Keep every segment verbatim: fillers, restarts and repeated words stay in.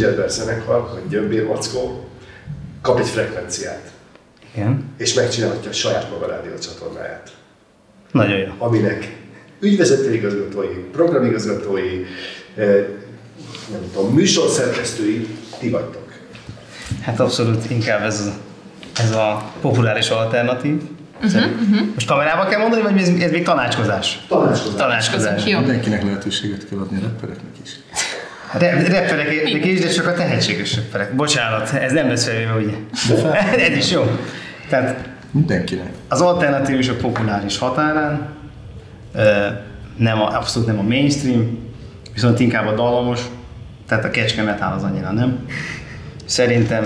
Gingerbread zenekar, vagy Gyömbér Mackó kap egy frekvenciát. Igen. És megcsinálhatja a saját maga rádiócsatornáját. Nagyon jó. Aminek ügyvezetőigazgatói, programigazgatói, nem tudom, műsorszerkesztői, ti vagytok. Hát abszolút inkább ez, ez a populáris alternatív. Uh-huh, uh-huh. Most kamerába kell mondani, vagy ez, ez még tanácskozás? Tanácskozás. Tanácskozás. Mindenkinek lehetőséget kell adni a rappereknek is. Rappereknek is, de csak a tehetséges rapperek. Bocsánat, ez nem lesz felvéve, ugye? Ez is jó. Tehát mindenkinek. Az alternatív és a populáris határán, nem a, abszolút nem a mainstream, viszont inkább a dallamos, tehát a kecskemetál az annyira nem. Szerintem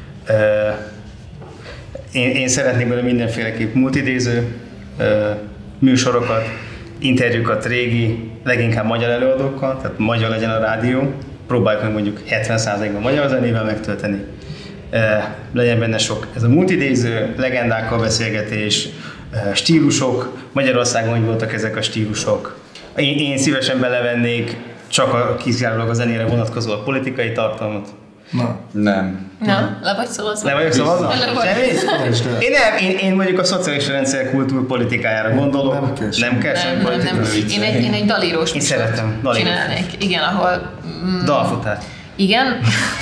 én, én szeretnék belőle mindenféleképp multidéző műsorokat, interjúkat régi, leginkább magyar előadókkal, tehát magyar legyen a rádió, próbáljuk meg mondjuk hetven százalékban magyar zenével megtölteni. Legyen benne sok ez a multidéző, legendákkal beszélgetés, stílusok, Magyarországon hogy voltak ezek a stílusok. Én, én szívesen belevennék csak a kizárólag a zenére vonatkozó a politikai tartalmat. Na. Nem. Na, le vagy szavazva? Le vagyok szavazva? Le vagy. Én nem, én, én mondjuk a szociális rendszer kultúrpolitikájára gondolok. Nem kell sem. Nem kell sem. Nem, nem, nem. Én egy, én egy dalírós műsort csinálnék. Igen, ahol... Mm, Dalfutár. Igen.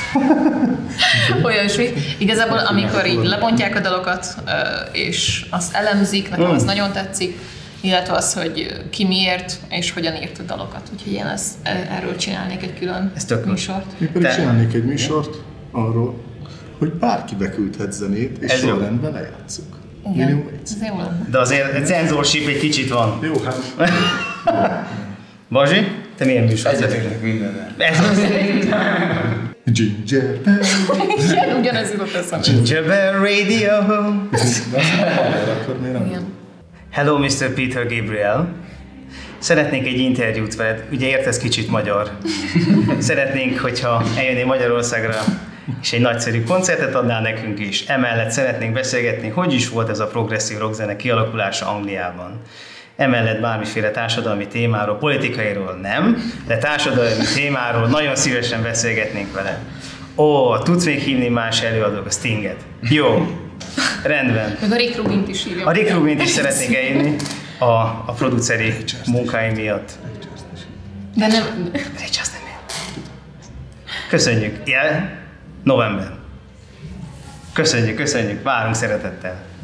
Olyasmi. Igazából amikor így lebontják a dalokat, és azt elemzik, nekem az nagyon tetszik, illetve az, hogy ki miért és hogyan írt a dalokat. Úgyhogy én ezt, erről csinálnék egy külön műsort. Én pedig csinálnék egy műsort arról, hogy bárki beküldhet zenét, és sorrendben lejátszuk. Igen, ez jó lenne. De azért egy censorship egy kicsit van. Jó, hát... Bazsi, te milyen műsor? Egyetértek mindennel. Ez az. Gingerbread. Igen, ugyanez jutott eszembe. Gingerbread Radio. Igen. Hello, mister Peter Gabriel. Szeretnék egy interjút veled. Ugye értesz kicsit magyar. Szeretnénk, hogyha eljönnél Magyarországra, és egy nagyszerű koncertet adnál nekünk is. Emellett szeretnénk beszélgetni, hogy is volt ez a progresszív rockzene kialakulása Angliában. Emellett bármiféle társadalmi témáról, politikairól nem, de társadalmi témáról nagyon szívesen beszélgetnénk vele. Ó, tudsz még hívni más előadók, a Stinget? Jó, rendben. Meg a Rick Rubint is írja. A Rick Rubint is szeretnék eljönni a, a produceri munkái miatt. De nem... Rich, nem én. Köszönjük. Jel? November. Köszönjük, köszönjük. Várunk szeretettel.